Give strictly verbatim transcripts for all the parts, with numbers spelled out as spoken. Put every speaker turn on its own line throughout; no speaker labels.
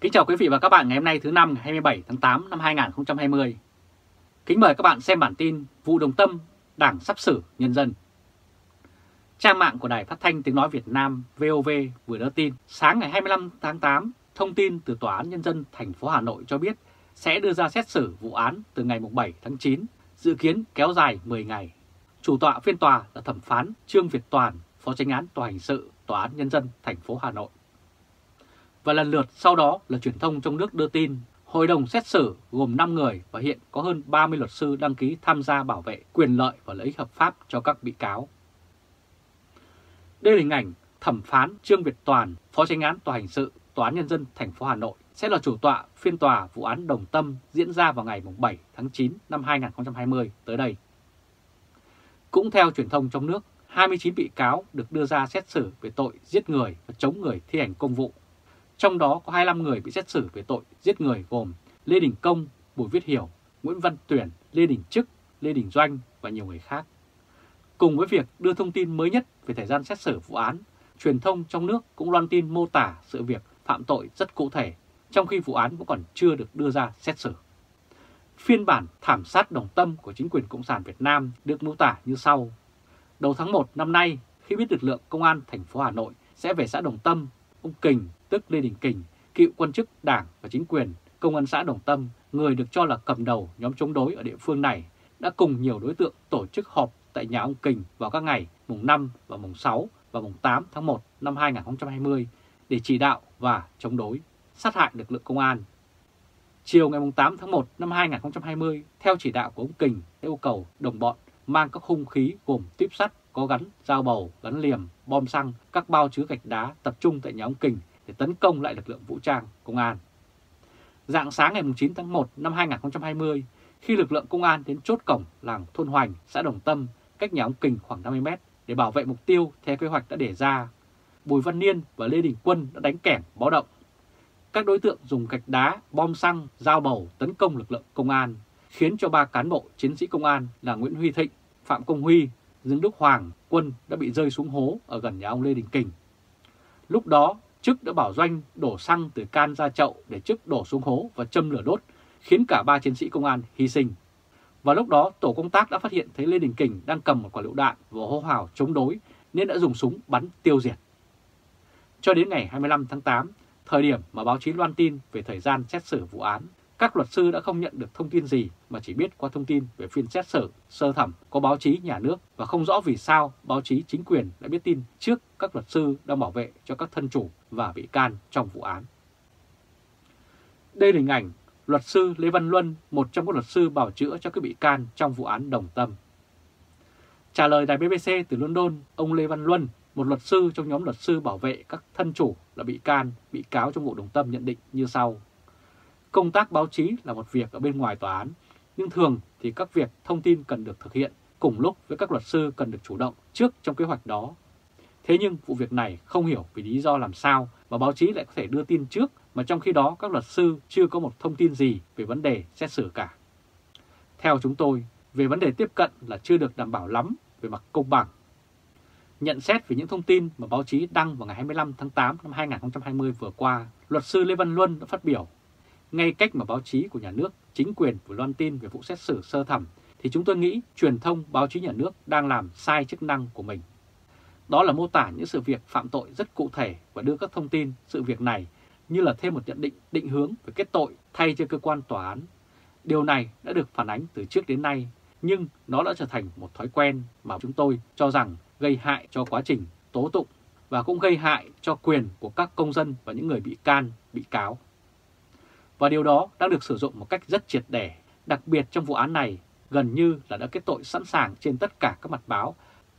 Kính chào quý vị và các bạn ngày hôm nay thứ năm ngày hai mươi bảy tháng tám năm hai nghìn không trăm hai mươi. Kính mời các bạn xem bản tin vụ Đồng Tâm, Đảng sắp xử nhân dân. Trang mạng của Đài Phát thanh Tiếng nói Việt Nam vê o vê vừa đưa tin sáng ngày hai mươi lăm tháng tám, thông tin từ Tòa án Nhân dân thành phố Hà Nội cho biết sẽ đưa ra xét xử vụ án từ ngày bảy tháng chín, dự kiến kéo dài mười ngày. Chủ tọa phiên tòa là thẩm phán Trương Việt Toàn, Phó Chánh án Tòa hình sự Tòa án Nhân dân thành phố Hà Nội. Và lần lượt sau đó là truyền thông trong nước đưa tin hội đồng xét xử gồm năm người và hiện có hơn ba mươi luật sư đăng ký tham gia bảo vệ quyền lợi và lợi ích hợp pháp cho các bị cáo. Đây là hình ảnh thẩm phán Trương Việt Toàn, Phó Chánh án Tòa hình sự Tòa án Nhân dân thành phố Hà Nội sẽ là chủ tọa phiên tòa vụ án Đồng Tâm diễn ra vào ngày bảy tháng chín năm hai nghìn không trăm hai mươi tới đây. Cũng theo truyền thông trong nước, hai mươi chín bị cáo được đưa ra xét xử về tội giết người và chống người thi hành công vụ. Trong đó có hai mươi lăm người bị xét xử về tội giết người gồm Lê Đình Công, Bùi Viết Hiểu, Nguyễn Văn Tuyển, Lê Đình Trức, Lê Đình Doanh và nhiều người khác. Cùng với việc đưa thông tin mới nhất về thời gian xét xử vụ án, truyền thông trong nước cũng loan tin mô tả sự việc phạm tội rất cụ thể, trong khi vụ án vẫn còn chưa được đưa ra xét xử. Phiên bản thảm sát Đồng Tâm của chính quyền Cộng sản Việt Nam được mô tả như sau. Đầu tháng một năm nay, khi biết lực lượng Công an thành phố Hà Nội sẽ về xã Đồng Tâm, ông Kình, tức Lê Đình Kình, cựu quan chức Đảng và chính quyền Công an xã Đồng Tâm, người được cho là cầm đầu nhóm chống đối ở địa phương này, đã cùng nhiều đối tượng tổ chức họp tại nhà ông Kình vào các ngày mùng năm và mùng sáu và mùng tám tháng một năm hai nghìn không trăm hai mươi để chỉ đạo và chống đối, sát hại lực lượng công an. Chiều ngày mùng tám tháng một năm hai nghìn không trăm hai mươi, theo chỉ đạo của ông Kình, yêu cầu đồng bọn mang các hung khí gồm tuyếp sắt, có gắn dao bầu, gắn liềm, bom xăng, các bao chứa gạch đá tập trung tại nhà ông Kình để tấn công lại lực lượng vũ trang công an. Rạng sáng ngày chín tháng một năm hai nghìn không trăm hai mươi, khi lực lượng công an đến chốt cổng làng Thôn Hoành, xã Đồng Tâm, cách nhà ông Kình khoảng năm mươi mét để bảo vệ mục tiêu theo kế hoạch đã đề ra, Bùi Văn Niên và Lê Đình Quân đã đánh kẻng báo động. Các đối tượng dùng gạch đá, bom xăng, dao bầu tấn công lực lượng công an, khiến cho ba cán bộ chiến sĩ công an là Nguyễn Huy Thịnh, Phạm Công Huy, Dương Đức Hoàng, Quân đã bị rơi xuống hố ở gần nhà ông Lê Đình Kình. Lúc đó, Trức đã bảo Doanh đổ xăng từ can ra chậu để Trức đổ xuống hố và châm lửa đốt, khiến cả ba chiến sĩ công an hy sinh. Và lúc đó, tổ công tác đã phát hiện thấy Lê Đình Kình đang cầm một quả lựu đạn và hô hào chống đối nên đã dùng súng bắn tiêu diệt. Cho đến ngày hai mươi lăm tháng tám, thời điểm mà báo chí loan tin về thời gian xét xử vụ án, các luật sư đã không nhận được thông tin gì mà chỉ biết qua thông tin về phiên xét xử sơ thẩm có báo chí nhà nước và không rõ vì sao báo chí chính quyền đã biết tin trước các luật sư đang bảo vệ cho các thân chủ và bị can trong vụ án. Đây là hình ảnh luật sư Lê Văn Luân, một trong các luật sư bào chữa cho các bị can trong vụ án Đồng Tâm. Trả lời đài bê bê xê từ London, ông Lê Văn Luân, một luật sư trong nhóm luật sư bảo vệ các thân chủ là bị can, bị cáo trong vụ Đồng Tâm nhận định như sau. Công tác báo chí là một việc ở bên ngoài tòa án, nhưng thường thì các việc thông tin cần được thực hiện cùng lúc với các luật sư cần được chủ động trước trong kế hoạch đó. Thế nhưng vụ việc này không hiểu vì lý do làm sao mà báo chí lại có thể đưa tin trước mà trong khi đó các luật sư chưa có một thông tin gì về vấn đề xét xử cả. Theo chúng tôi, về vấn đề tiếp cận là chưa được đảm bảo lắm về mặt công bằng. Nhận xét về những thông tin mà báo chí đăng vào ngày hai mươi lăm tháng tám năm hai nghìn không trăm hai mươi vừa qua, luật sư Lê Văn Luân đã phát biểu. Ngay cách mà báo chí của nhà nước, chính quyền vừa loan tin về vụ xét xử sơ thẩm thì chúng tôi nghĩ truyền thông báo chí nhà nước đang làm sai chức năng của mình. Đó là mô tả những sự việc phạm tội rất cụ thể và đưa các thông tin sự việc này như là thêm một nhận định định hướng về kết tội thay cho cơ quan tòa án. Điều này đã được phản ánh từ trước đến nay, nhưng nó đã trở thành một thói quen mà chúng tôi cho rằng gây hại cho quá trình tố tụng và cũng gây hại cho quyền của các công dân và những người bị can, bị cáo. Và điều đó đã được sử dụng một cách rất triệt để, đặc biệt trong vụ án này gần như là đã kết tội sẵn sàng trên tất cả các mặt báo.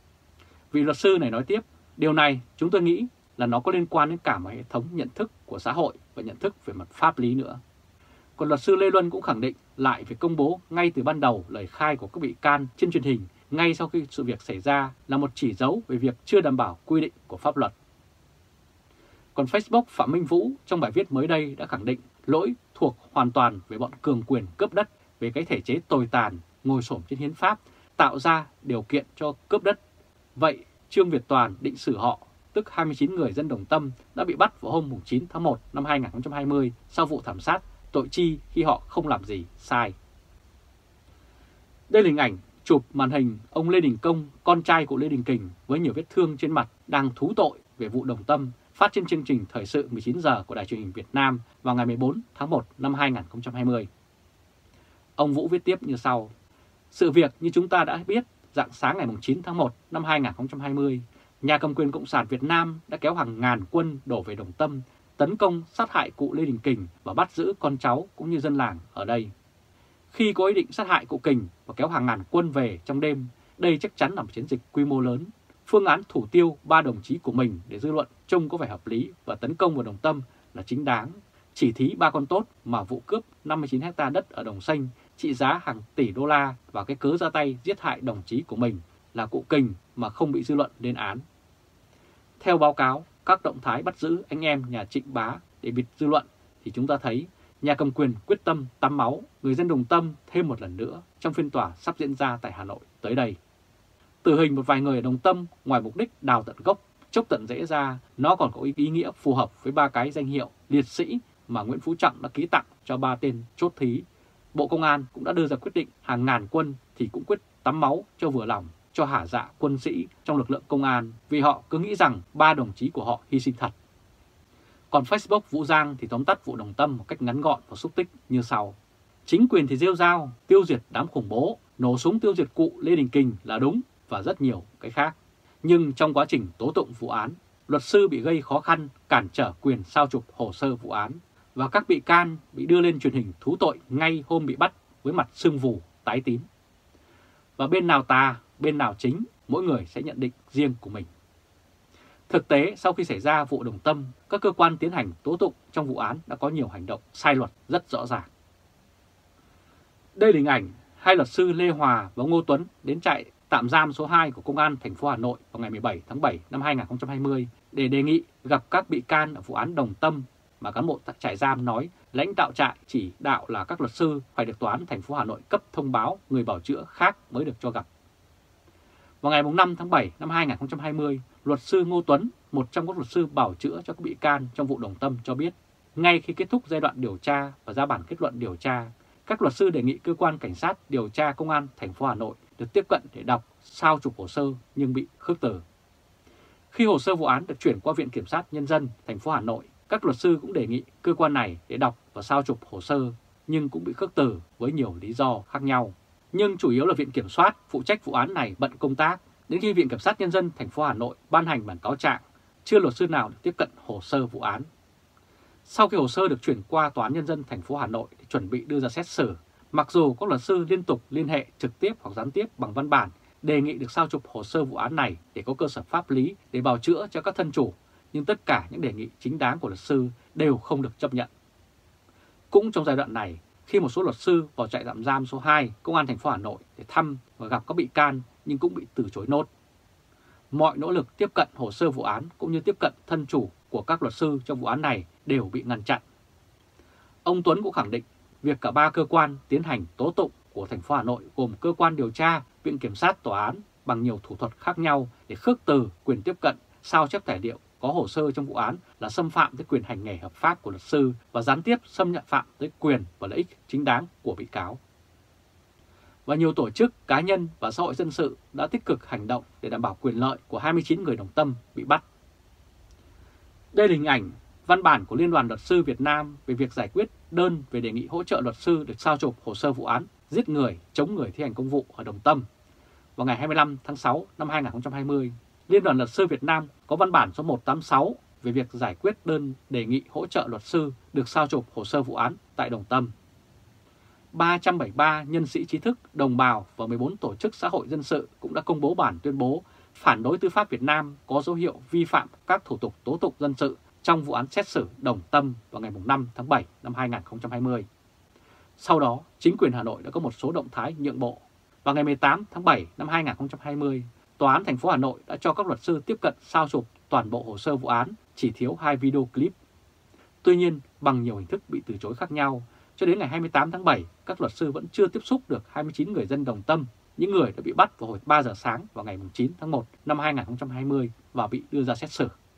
Vị luật sư này nói tiếp, điều này chúng tôi nghĩ là nó có liên quan đến cả một hệ thống nhận thức của xã hội và nhận thức về mặt pháp lý nữa. Còn luật sư Lê Luân cũng khẳng định lại việc công bố ngay từ ban đầu lời khai của các bị can trên truyền hình ngay sau khi sự việc xảy ra là một chỉ dấu về việc chưa đảm bảo quy định của pháp luật. Còn Facebook Phạm Minh Vũ trong bài viết mới đây đã khẳng định lỗi thuộc hoàn toàn về bọn cường quyền cướp đất, về cái thể chế tồi tàn, ngồi xổm trên hiến pháp, tạo ra điều kiện cho cướp đất. Vậy Trương Việt Toàn định xử họ tức hai mươi chín người dân Đồng Tâm đã bị bắt vào hôm chín tháng một năm hai nghìn không trăm hai mươi sau vụ thảm sát tội chi khi họ không làm gì sai. Đây là hình ảnh chụp màn hình ông Lê Đình Công, con trai của Lê Đình Kình với nhiều vết thương trên mặt đang thú tội về vụ Đồng Tâm, phát trên chương trình Thời sự mười chín giờ của Đài Truyền hình Việt Nam vào ngày mười bốn tháng một năm hai nghìn không trăm hai mươi. Ông Vũ viết tiếp như sau: sự việc như chúng ta đã biết, rạng sáng ngày chín tháng một năm hai nghìn không trăm hai mươi, nhà cầm quyền Cộng sản Việt Nam đã kéo hàng ngàn quân đổ về Đồng Tâm, tấn công sát hại cụ Lê Đình Kình và bắt giữ con cháu cũng như dân làng ở đây. Khi có ý định sát hại cụ Kình và kéo hàng ngàn quân về trong đêm, đây chắc chắn là một chiến dịch quy mô lớn. Phương án thủ tiêu ba đồng chí của mình để dư luận trông có vẻ hợp lý và tấn công vào Đồng Tâm là chính đáng. Chỉ thí ba con tốt mà vụ cướp năm mươi chín héc ta đất ở Đồng Xanh trị giá hàng tỷ đô la và cái cớ ra tay giết hại đồng chí của mình là cụ Kình mà không bị dư luận lên án. Theo báo cáo, các động thái bắt giữ anh em nhà Trịnh Bá để bịt dư luận thì chúng ta thấy nhà cầm quyền quyết tâm tắm máu người dân Đồng Tâm thêm một lần nữa trong phiên tòa sắp diễn ra tại Hà Nội tới đây. Tử hình một vài người ở Đồng Tâm ngoài mục đích đào tận gốc, chốc tận rễ ra, nó còn có ý nghĩa phù hợp với ba cái danh hiệu liệt sĩ mà Nguyễn Phú Trọng đã ký tặng cho ba tên chốt thí. Bộ Công an cũng đã đưa ra quyết định hàng ngàn quân thì cũng quyết tắm máu cho vừa lòng, cho hả dạ quân sĩ trong lực lượng công an vì họ cứ nghĩ rằng ba đồng chí của họ hy sinh thật. Còn Facebook Vũ Giang thì tóm tắt vụ Đồng Tâm một cách ngắn gọn và xúc tích như sau: chính quyền thì rêu rao, tiêu diệt đám khủng bố, nổ súng tiêu diệt cụ Lê Đình Kình là đúng và rất nhiều cái khác. Nhưng trong quá trình tố tụng vụ án, luật sư bị gây khó khăn cản trở quyền sao chụp hồ sơ vụ án và các bị can bị đưa lên truyền hình thú tội ngay hôm bị bắt với mặt sưng vù, tái tím. Và bên nào tà, bên nào chính, mỗi người sẽ nhận định riêng của mình. Thực tế, sau khi xảy ra vụ Đồng Tâm, các cơ quan tiến hành tố tụng trong vụ án đã có nhiều hành động sai luật rất rõ ràng. Đây là hình ảnh hai luật sư Lê Hòa và Ngô Tuấn đến trại tạm giam số hai của Công an thành phố Hà Nội vào ngày mười bảy tháng bảy năm hai nghìn không trăm hai mươi để đề nghị gặp các bị can ở vụ án Đồng Tâm mà cán bộ tại trại giam nói lãnh đạo trại chỉ đạo là các luật sư phải được tòa án thành phố Hà Nội cấp thông báo người bảo chữa khác mới được cho gặp. Vào ngày năm tháng bảy năm hai nghìn không trăm hai mươi, luật sư Ngô Tuấn, một trong các luật sư bảo chữa cho các bị can trong vụ Đồng Tâm cho biết, ngay khi kết thúc giai đoạn điều tra và ra bản kết luận điều tra, các luật sư đề nghị cơ quan cảnh sát điều tra Công an thành phố Hà Nội được tiếp cận để đọc, sao chụp hồ sơ nhưng bị khước từ. Khi hồ sơ vụ án được chuyển qua Viện Kiểm sát Nhân dân thành phố Hà Nội, các luật sư cũng đề nghị cơ quan này để đọc và sao chụp hồ sơ nhưng cũng bị khước từ với nhiều lý do khác nhau. Nhưng chủ yếu là Viện Kiểm soát phụ trách vụ án này bận công tác, đến khi Viện Kiểm sát Nhân dân thành phố Hà Nội ban hành bản cáo trạng, chưa luật sư nào được tiếp cận hồ sơ vụ án. Sau khi hồ sơ được chuyển qua Tòa án Nhân dân thành phố Hà Nội để chuẩn bị đưa ra xét xử, mặc dù các luật sư liên tục liên hệ trực tiếp hoặc gián tiếp bằng văn bản đề nghị được sao chụp hồ sơ vụ án này để có cơ sở pháp lý để bào chữa cho các thân chủ, nhưng tất cả những đề nghị chính đáng của luật sư đều không được chấp nhận. Cũng trong giai đoạn này, khi một số luật sư vào trại tạm giam số hai Công an thành phố Hà Nội để thăm và gặp các bị can nhưng cũng bị từ chối nốt. Mọi nỗ lực tiếp cận hồ sơ vụ án cũng như tiếp cận thân chủ của các luật sư trong vụ án này đều bị ngăn chặn. Ông Tuấn cũng khẳng định việc cả ba cơ quan tiến hành tố tụng của thành phố Hà Nội gồm cơ quan điều tra, Viện Kiểm sát, tòa án bằng nhiều thủ thuật khác nhau để khước từ quyền tiếp cận, sao chép tài liệu có hồ sơ trong vụ án là xâm phạm tới quyền hành nghề hợp pháp của luật sư và gián tiếp xâm nhập phạm tới quyền và lợi ích chính đáng của bị cáo. Và nhiều tổ chức, cá nhân và xã hội dân sự đã tích cực hành động để đảm bảo quyền lợi của hai mươi chín người Đồng Tâm bị bắt. Đây là hình ảnh văn bản của Liên đoàn Luật sư Việt Nam về việc giải quyết đơn về đề nghị hỗ trợ luật sư được sao chụp hồ sơ vụ án giết người, chống người thi hành công vụ ở Đồng Tâm. Vào ngày hai mươi lăm tháng sáu năm hai nghìn không trăm hai mươi, Liên đoàn Luật sư Việt Nam có văn bản số một trăm tám mươi sáu về việc giải quyết đơn đề nghị hỗ trợ luật sư được sao chụp hồ sơ vụ án tại Đồng Tâm. ba trăm bảy mươi ba nhân sĩ trí thức, đồng bào và mười bốn tổ chức xã hội dân sự cũng đã công bố bản tuyên bố phản đối tư pháp Việt Nam có dấu hiệu vi phạm các thủ tục tố tụng dân sự trong vụ án xét xử Đồng Tâm vào ngày năm tháng bảy năm hai nghìn không trăm hai mươi. Sau đó, chính quyền Hà Nội đã có một số động thái nhượng bộ. Vào ngày mười tám tháng bảy năm hai nghìn không trăm hai mươi, Tòa án thành phố Hà Nội đã cho các luật sư tiếp cận sao chụp toàn bộ hồ sơ vụ án, chỉ thiếu hai video clip. Tuy nhiên, bằng nhiều hình thức bị từ chối khác nhau, cho đến ngày hai mươi tám tháng bảy, các luật sư vẫn chưa tiếp xúc được hai mươi chín người dân Đồng Tâm, những người đã bị bắt vào hồi ba giờ sáng vào ngày chín tháng một năm hai nghìn không trăm hai mươi và bị đưa ra xét xử.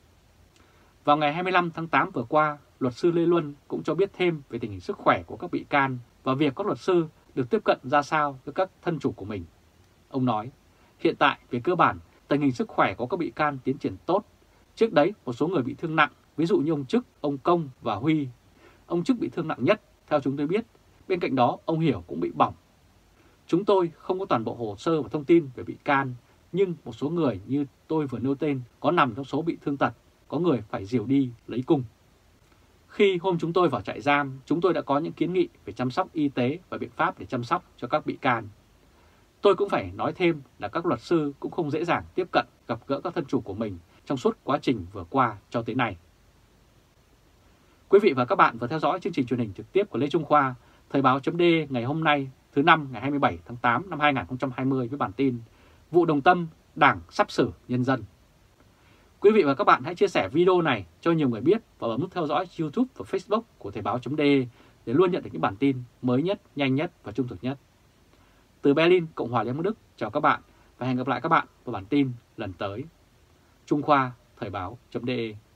Vào ngày hai mươi lăm tháng tám vừa qua, luật sư Lê Luân cũng cho biết thêm về tình hình sức khỏe của các bị can và việc các luật sư được tiếp cận ra sao với các thân chủ của mình. Ông nói, hiện tại về cơ bản, tình hình sức khỏe của các bị can tiến triển tốt. Trước đấy, một số người bị thương nặng, ví dụ như ông Trức, ông Công và Huy. Ông Trức bị thương nặng nhất, theo chúng tôi biết. Bên cạnh đó, ông Hiểu cũng bị bỏng. Chúng tôi không có toàn bộ hồ sơ và thông tin về bị can, nhưng một số người như tôi vừa nêu tên có nằm trong số bị thương tật, có người phải dìu đi lấy cung. Khi hôm chúng tôi vào trại giam, chúng tôi đã có những kiến nghị về chăm sóc y tế và biện pháp để chăm sóc cho các bị can. Tôi cũng phải nói thêm là các luật sư cũng không dễ dàng tiếp cận gặp gỡ các thân chủ của mình trong suốt quá trình vừa qua cho tới nay. Quý vị và các bạn vừa theo dõi chương trình truyền hình trực tiếp của Lê Trung Khoa, Thời báo chấm D ngày hôm nay, thứ năm ngày hai mươi bảy tháng tám năm hai nghìn không trăm hai mươi với bản tin Vụ Đồng Tâm, Đảng sắp xử nhân dân. Quý vị và các bạn hãy chia sẻ video này cho nhiều người biết và bấm nút theo dõi YouTube và Facebook của Thời báo chấm D để luôn nhận được những bản tin mới nhất, nhanh nhất và trung thực nhất. Từ Berlin, Cộng hòa Liên bang Đức, chào các bạn và hẹn gặp lại các bạn vào bản tin lần tới. Trung Khoa, Thời báo chấm D.